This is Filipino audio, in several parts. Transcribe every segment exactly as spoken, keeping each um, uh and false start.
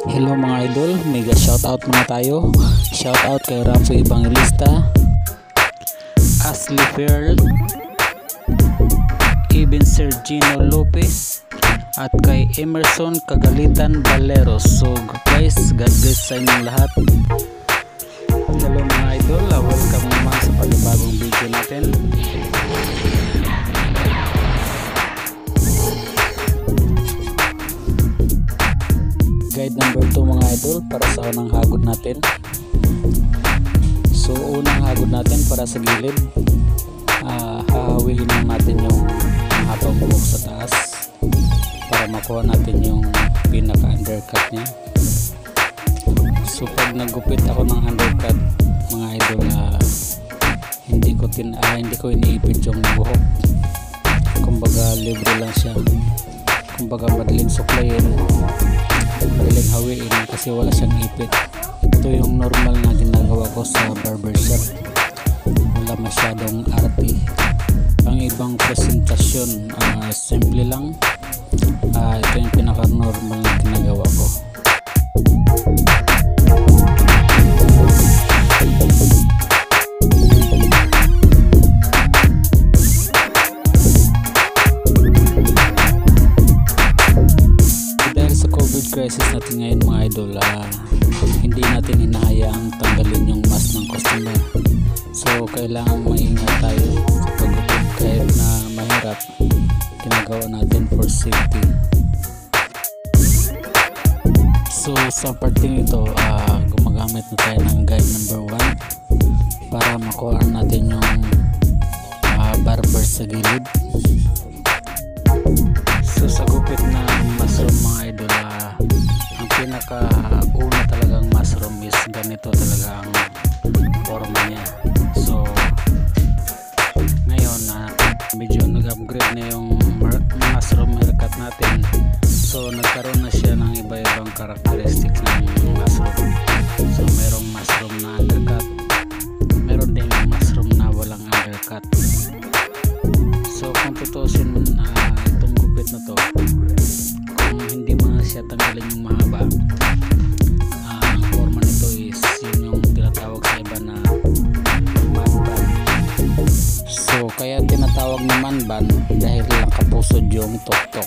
Hello mga idol, mega shoutout muna tayo. Shoutout kay Rafa Evangelista, Ashley Pearl, Even Sergino Lopez, at kay Emerson Kagalitan Valeros. So guys, God bless sa inyong lahat. Hello mga idol, welcome naman sa panibagong video natin. Guide number two mga idol para sa unang hagod natin. So unang hagod natin para sa gilid, uh, hahawilin lang natin yung habang buhok sa taas para makuha natin yung pinaka undercut nya. So pag nagupit ako ng undercut mga idol, uh, hindi ko tin uh, hindi ko iniipit yung buhok. Kumbaga libre lang siya, kumbaga madaling suklayin, madaling hawiin kasi wala siyang ipit. Ito yung normal na ginagawa ko sa barbershop, wala masyadong arte. Ang ibang presentasyon uh, simple lang. Uh, ito yung pinaka normal na ginagawa ko. Crisis natin ngayon mga idol, uh, hindi natin hinahayaang tanggalin yung mask ng customer. So kailangan maingat tayo sa pagupit kahit na mahirap, ginagawa natin for safety. So sa parting ito, uh, gumagamit na tayo ng guide number one para makuha natin yung uh, barber sa gilid. So sa gupit na mushroom mga idol, uh, ang pinaka una talagang mushroom is ganito talaga ang forma niya. So ngayon na uh, medyo nag-upgrade na yung mushroom haircut natin, so nagkaroon na siya ng iba-ibang characteristics ng mushroom. So merong mushroom na undercut, meron din mushroom na walang undercut. So kung tutusin na uh, itong gupit na to, kung hindi man siya tanggalin yung mahaba, uh, ang forma nito is yun yung tinatawag sa iba na man bun. So kaya tinatawag na man bun dahil lang kapusod yung tok-tok.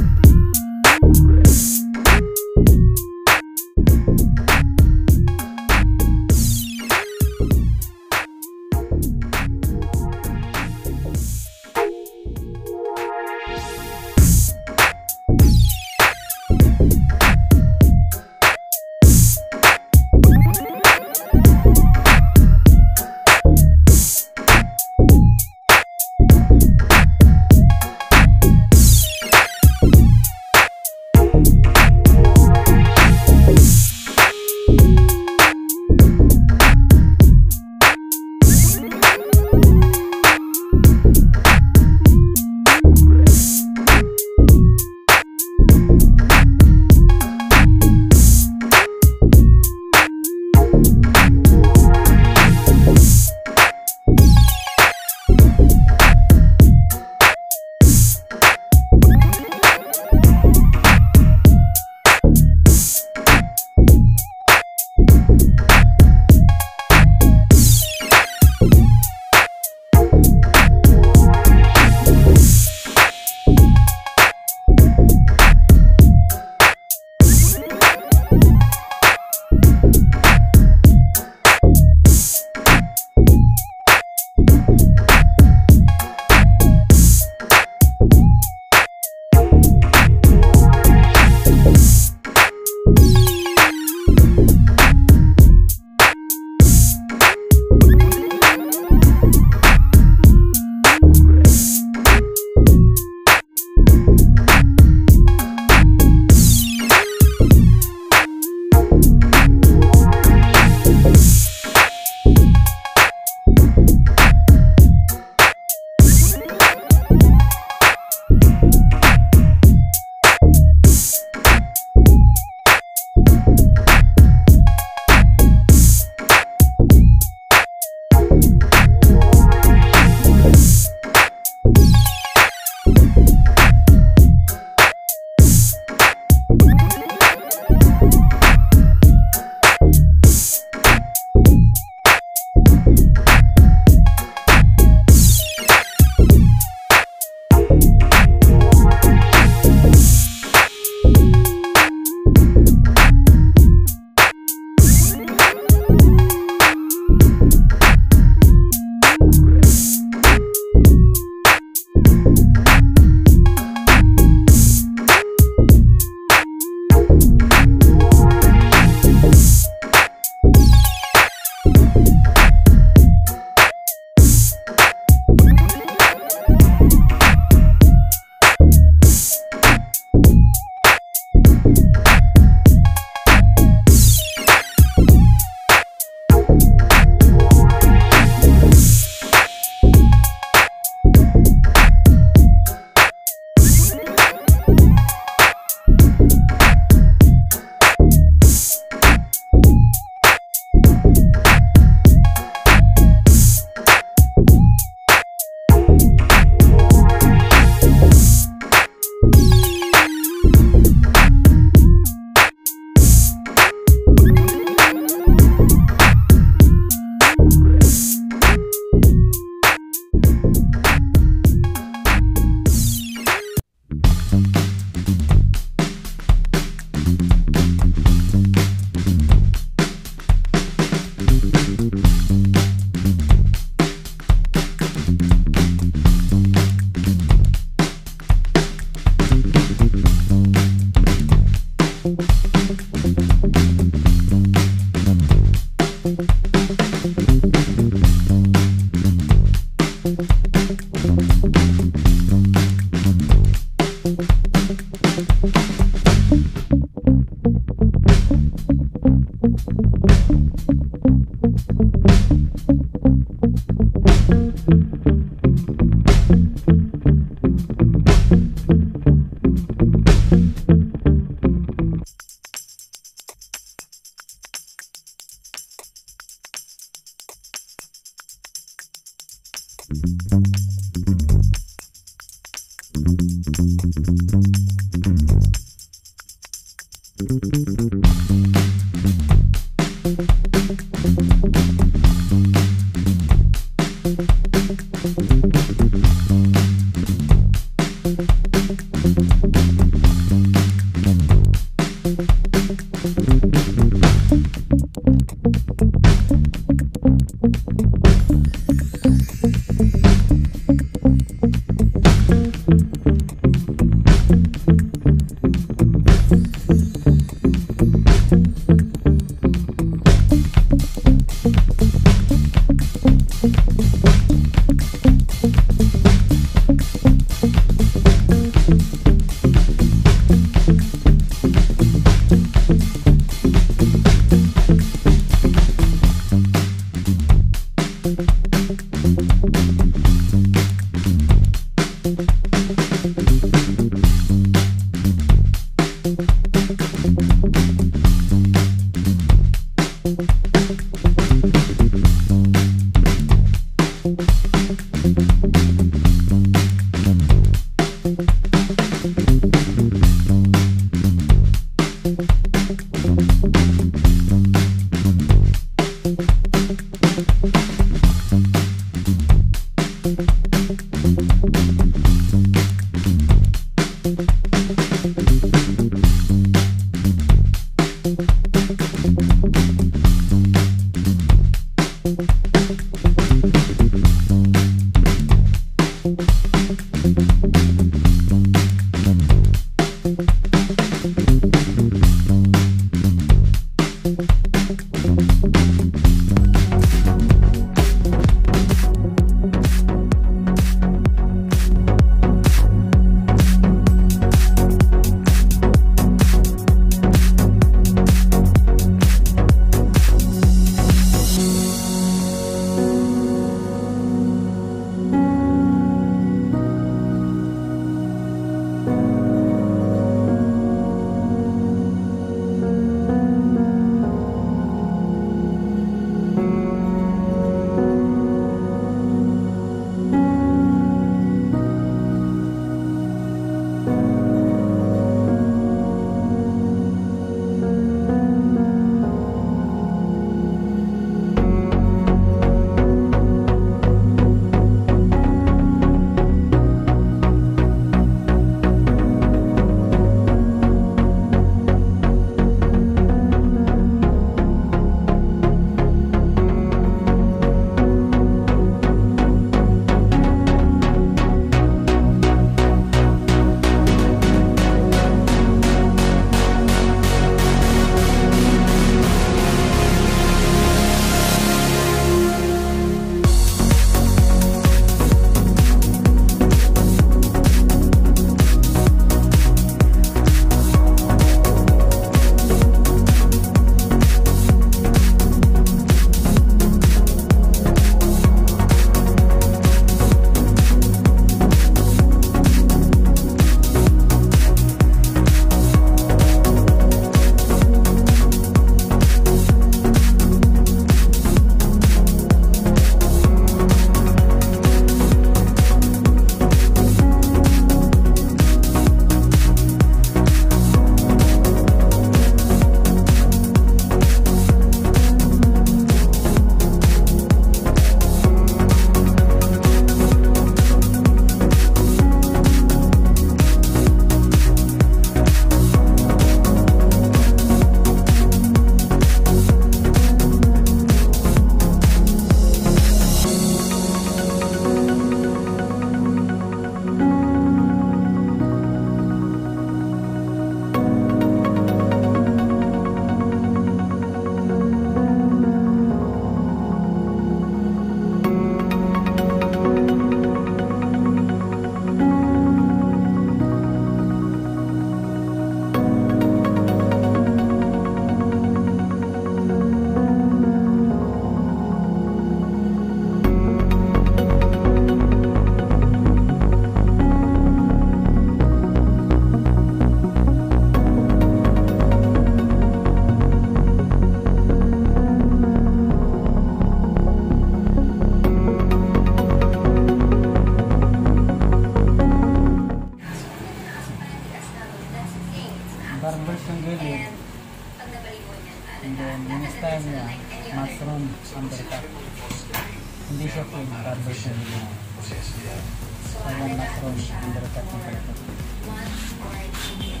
tapos yung gilid. And then, yung style niya, mushroom undercut. Hindi siya plain, rubber siya nila. Kaya mushroom undercut yung pala.